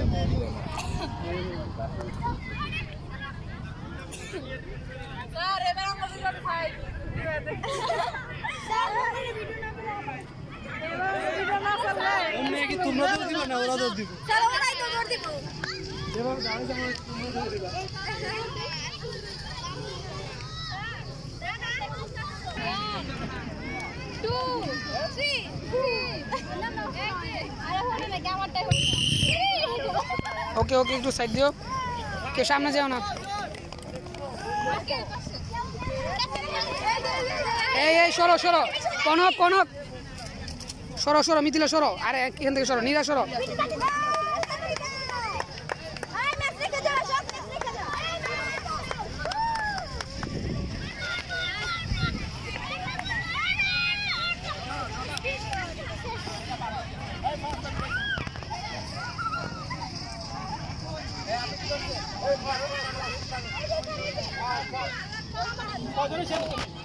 sir এবার আমরা দুজন খাই স্যার আমাদের ভিডিও না করে এবার ভিডিও না করলে ওমনে কি তোমরা দৌড় দিবা না ওরা দৌড় দিব স্যার ওরাই তো দৌড় দিব এবার গাড়ি সামনে তোমরা দৌড় দিবা 2 3 আরে হলো না ক্যামেরাটাই হলো ওকে ওকে একটু সাইড দিও কেউ সামনে যাও না এই এই সরো সরো কনক কনক সরো সরো মিথিলা সরো আরে এখান থেকে সরো নীরা সরো কজনে শেষ